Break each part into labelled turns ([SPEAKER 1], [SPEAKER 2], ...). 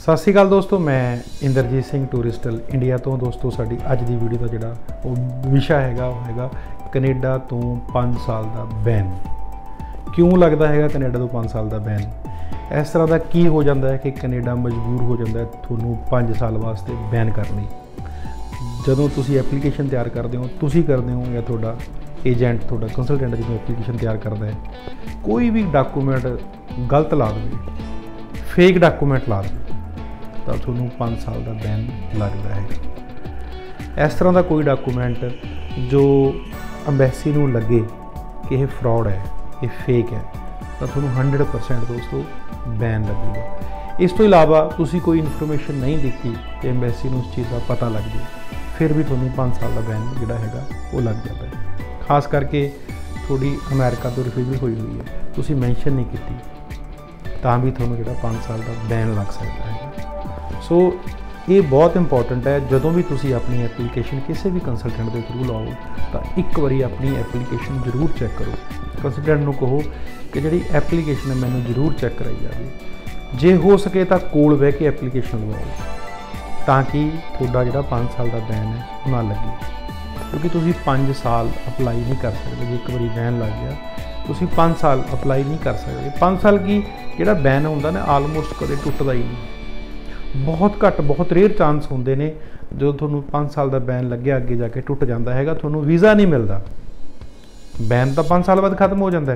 [SPEAKER 1] सत श्री अकाल दोस्तों, मैं इंद्रजीत सिंह टूरिस्टल इंडिया तो। दोस्तों साडी अज की वीडियो का जिहड़ा विषय हैगा कनेडा तो 5 साल का बैन। क्यों लगता है कनेडा तो 5 साल का बैन? इस तरह का की हो जाता है कि कनेडा मजबूर हो जाता है थोनों 5 साल वास्ते बैन करने। जदों तुसी एप्लीकेशन तैयार करते हो, तुसी करते हो या थोड़ा एजेंट थोड़ा कंसलटेंट जो एप्लीकेशन तैयार करता है, कोई भी डॉकूमेंट गलत ला दे, फेक डॉकूमेंट ला दे तो थोनों 5 साल का बैन लगता है। इस तरह का कोई डॉकूमेंट जो अंबैसी नूं लगे कि यह फ्रॉड है, ये फेक है, तो थोनों 100% दोस्तों बैन लगेगा। इस तो इलावा तुसी कोई इन्फॉर्मेशन नहीं दिती तो अंबैसी नूं उस चीज़ का पता लग जाए, फिर भी थोनों 5 साल का बैन जिहड़ा हैगा वो लग जाता है। खास करके थोड़ी अमेरिका तो रिफ्यूजल हुई है, तुसी मैंशन नहीं की तां भी थोनों जिहड़ा 5 साल का बैन लग सकता है। सो ये बहुत इंपॉर्टेंट है। जदों भी तुसी अपनी एप्लीकेशन किसी भी कंसलटेंट के थ्रू लाओ तो एक बारी अपनी एप्लीकेशन जरूर चैक करो। कंसलटेंट को कहो कि जी एप्लीकेशन है मैंने जरूर चैक कराई जाए, जे हो सके तो कोल बह के एप्लीकेशन लवाओ ताकि थोड़ा जो 5 साल का बैन है ना लगे। क्योंकि तुसी 5 साल अपलाई नहीं कर सकते, जो एक बारी बैन लग गया तुसी 5 साल अपलाई नहीं कर सकते। 5 साल की जो बैन होंदा ना आलमोस्ट कदे टुटदा ही नहीं, बहुत घट बहुत रेयर चांस होंदे ने जो थोनों 5 साल का बैन लगे अगे जाके टुट जाता है, थोनों वीज़ा नहीं मिलता। बैन तो 5 साल बाद खत्म हो जाता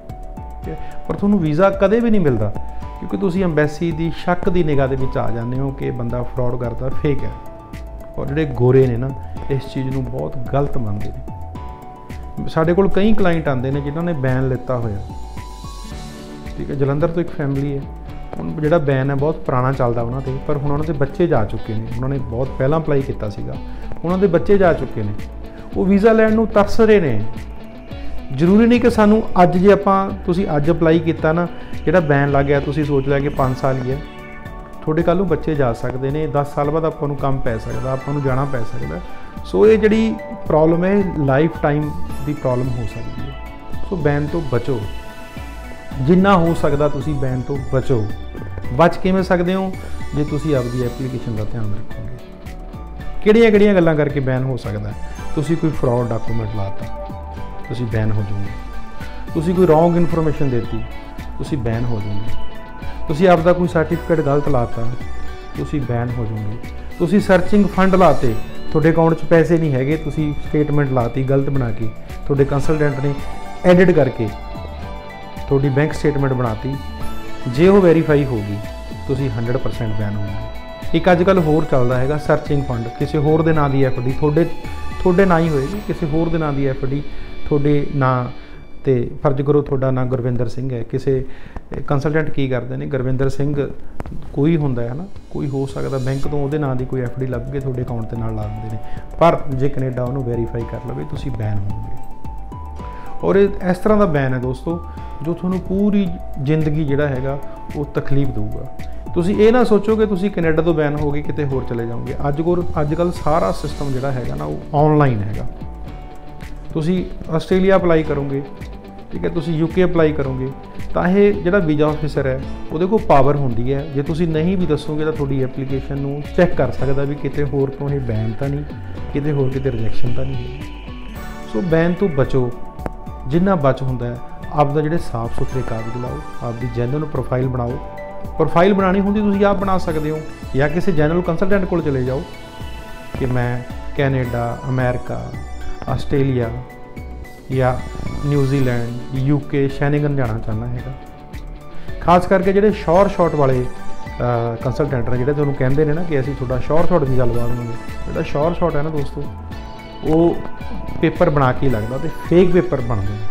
[SPEAKER 1] है पर थोनों वीज़ा कदे भी नहीं मिलता, क्योंकि तुसी अंबैसी की शक की निगाह के आ जाते हो कि बंदा फ्रॉड करता फेक है। और जोड़े गोरे ने ना इस चीज़ को बहुत गलत मानते हैं। साढ़े कोल कई क्लाइंट आते हैं जिन्होंने बैन लेता होया, ठीक है। जलंधर तो एक फैमिली है, जो बैन है बहुत पुराना चलता उन्होंने, पर हुण उन्होंने बच्चे जा चुके हैं। उन्होंने बहुत पहला अपलाई किया सीगा, उन्होंने बच्चे जा चुके हैं, वो वीज़ा लैण नूं तरस रहे हैं। जरूरी नहीं कि सानू अज जे आपां तुसीं अज अपलाई किया ना जो बैन लग गया तुसीं सोच लिया कि 5 साल ही है, थोड़े कल नूं बच्चे जा सकते हैं, 10 साल बाद आपां नूं काम पै सकदा, आपां नूं जाना पै सकदा। सो ये जिहड़ी प्रॉब्लम है लाइफ टाइम की प्रॉब्लम हो सकती है। सो बैन तो बचो, जिन्ना हो सकता तुसी बैन तो बचो। बच किवें सकते हो जे तुसी आपकी एप्लीकेशन का ध्यान रखोगे। किहड़ियां गल्लां करके बैन हो सकता है? तुसी कोई फ्रॉड डॉकूमेंट लाता तुसी बैन हो जाओगे, तुसी कोई रॉन्ग इन्फॉर्मेशन देती तुसी बैन हो जाओगे, तुसी आपका कोई सर्टिफिकेट गलत लाता तुसी बैन हो जाओगे, तुसी सर्चिंग फंड लाते थोड़े अकाउंट 'च पैसे नहीं हैगे, तुसी स्टेटमेंट लाती गलत बना के, थोड़े कंसलटेंट ने एडिट करके थोड़ी बैंक स्टेटमेंट बनाती, जे वो वेरीफाई होगी तुसी 100% बैन होगी। एक अजकल होर चलता है सर्चिंग फंड, किसी होर दे नाम की FD थोड़े ना ही होएगी, किसी होर दे नाम की FD थोड़े ना ते फर्ज करो थोड़ा ना गुरविंदर सिंह है, किसी कंसलटेंट की करते हैं गुरविंदर सिंह कोई होंदा है ना, कोई हो सकता बैंक तो वो नाम की कोई FD लभ के थोड़े अकाउंट के नाल ला देंगे ने, पर जे कनेडा उन्होंने वेरीफाई कर लवे तुसी बैन होगे। और इस तरह का बैन है दोस्तों जो थोनों पूरी जिंदगी जिहड़ा हैगा वो तकलीफ दूगा। तुसी ये ना सोचो कि तुसी कनेडा तो बैन हो गए किते होर चले जाओगे। अजकल सारा सिस्टम जिहड़ा हैगा ना वो ऑनलाइन हैगा। तुसी आस्ट्रेलिया अपलाई करोगे, ठीक है, तुसी UK अपलाई करोगे तो ये जिहड़ा वीज़ा ऑफिसर है वो को पावर होंदी है, जे तुसी नहीं भी दसोगे तो थोड़ी एप्लीकेशन नूं चैक कर सकदा भी किते होर तो ये बैन तो नहीं, किते होर किते रिजैक्शन तो नहीं। सो बैन तो बचो, जिन्ना बच होंदा है। आपदा जिहड़े साफ सुथरे कागज लाओ, आपकी जैनल प्रोफाइल बनाओ। प्रोफाइल बनानी होंदी तुसीं आप बना सकते हो, या किसी जैनल कंसलटेंट को चले जाओ कि मैं कैनेडा, अमेरिका, आस्ट्रेलिया या न्यूजीलैंड, UK, शैनिगन जाना चाहना है। खास करके जिहड़े शॉर शॉट वाले कंसलटेंट ने जिहड़े तुहानूं कहंदे ने ना कि असीं तुहाडा शॉर शॉट वीज़ा लवा देवांगे, जिहड़ा शॉर शॉट है ना दोस्तों वो पेपर बना के लगता तो फेक पेपर बनते हैं।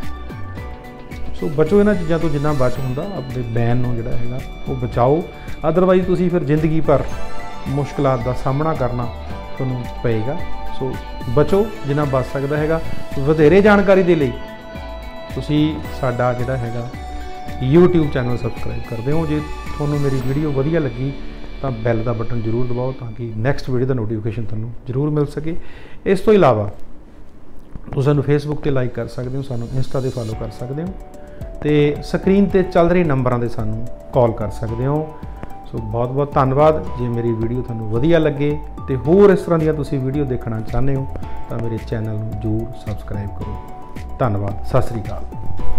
[SPEAKER 1] सो बचो इन्हां चीज़ों तो जिन्ना बच होंदा, अपने बैन नूं जिहड़ा हैगा वो बचाओ। अदरवाइज तुसीं फिर जिंदगी भर मुश्किलात का सामना करना तुहानूं पएगा। सो बचो जिन्ना बच सकता हैगा। वधेरे जानकारी दे लई तुसीं साडा जिहड़ा हैगा YouTube चैनल सबसक्राइब कर दिओ। जे तुहानूं मेरी वीडियो वधिया लगी तो बैल का बटन जरूर दबाओ ताकि नैक्सट वीडियो का नोटिफिकेशन तुहानूं जरूर मिल सके। इस तो इलावा तुसीं सानूं फेसबुक ते लाइक कर सकते हो, सानूं इंस्टा ते फॉलो कर सकते हो, तो स्क्रीन ते चल रहे नंबरां ते सानूं कॉल कर सकते हो। सो बहुत बहुत धन्यवाद। जे मेरी वीडियो तुहानूं वधिया लगे तो होर इस तरह दी तुसीं वीडियो देखना चाहते हो तो मेरे चैनल नूं जरूर सबसक्राइब करो। धन्यवाद। सत श्री अकाल।